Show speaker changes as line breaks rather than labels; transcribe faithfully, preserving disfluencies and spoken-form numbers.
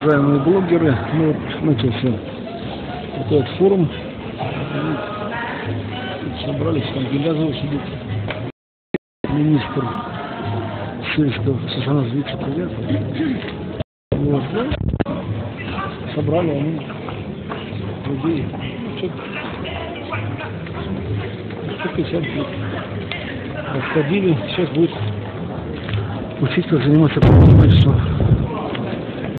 Уважаемые блогеры, ну вот начался вот этот форум. Тут собрались, там Гелязова сидит, министр сельского развития, привет. Вот, да? Собрали они людей, что-то сто пятьдесят лет. Расходили, сейчас будет учить, как заниматься предпринимательством.